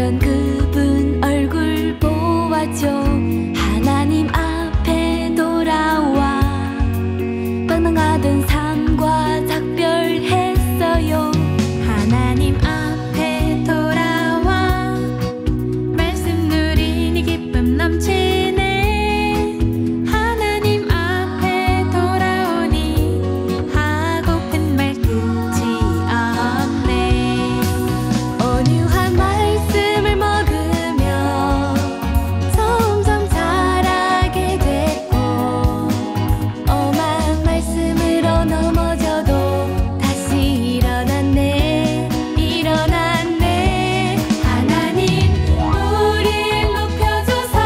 살던 그분 얼굴 보았죠. 하나님 앞에 돌아와 빵빵하던 삶과 작별했어요. 하나님 앞에 돌아와 말씀 누리니 기쁨 넘치네. 하나님 앞에 돌아오니 하고픈 말 끝이 없네. 온유한 말씀을 먹으며 점점 자라게 됐고, 엄한 말씀으로 넘어져도 다시 일어났네. 하나님 우리를 높여줘서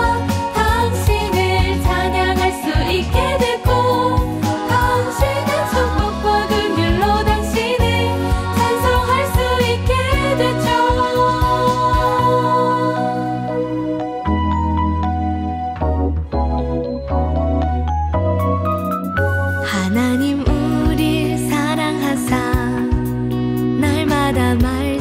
당신을 찬양할 수 있게 됐고, 당신의 축복과 긍휼로 당신을 찬송할 수 있게 됐죠. 하나님 우릴 사랑하사 날마다 말